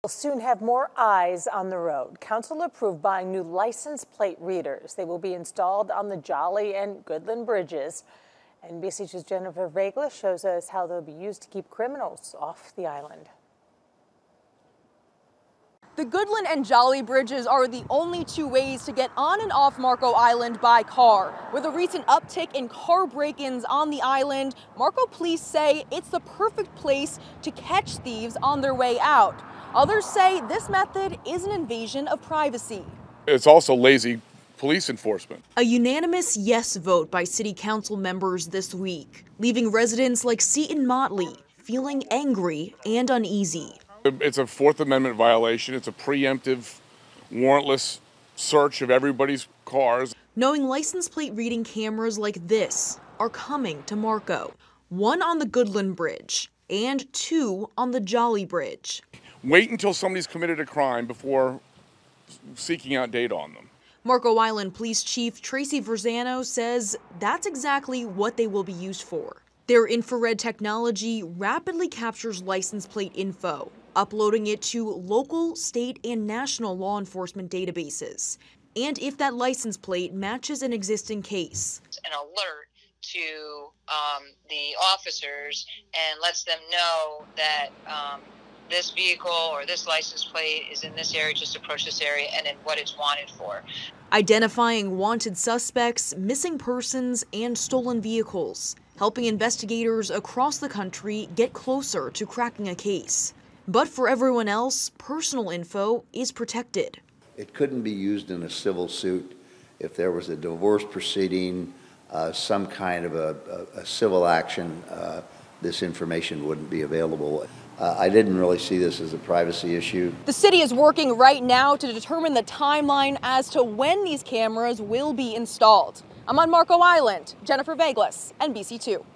We'll soon have more eyes on the road. Council approved buying new license plate readers. They will be installed on the Jolly and Goodland bridges. NBC2's Jennifer Vaglis shows us how they'll be used to keep criminals off the island. The Goodland and Jolly bridges are the only two ways to get on and off Marco Island by car. With a recent uptick in car break-ins on the island, Marco police say it's the perfect place to catch thieves on their way out. Others say this method is an invasion of privacy. It's also lazy police enforcement. A unanimous yes vote by city council members this week, leaving residents like Seton Motley feeling angry and uneasy. It's a Fourth Amendment violation. It's a preemptive, warrantless search of everybody's cars. Knowing license plate reading cameras like this are coming to Marco, one on the Goodland Bridge and two on the Jolly Bridge. Wait until somebody's committed a crime before seeking out data on them. Marco Island Police Chief Tracy Verzano says that's exactly what they will be used for. Their infrared technology rapidly captures license plate info, uploading it to local, state, and national law enforcement databases. And if that license plate matches an existing case, an alert to the officers and lets them know that this vehicle or this license plate is in this area, just approach this area, and then what it's wanted for. Identifying wanted suspects, missing persons, and stolen vehicles, helping investigators across the country get closer to cracking a case. But for everyone else, personal info is protected. It couldn't be used in a civil suit. If there was a divorce proceeding, some kind of a civil action, this information wouldn't be available. I didn't really see this as a privacy issue. The city is working right now to determine the timeline as to when these cameras will be installed. I'm on Marco Island. Jennifer Vaglis, NBC2.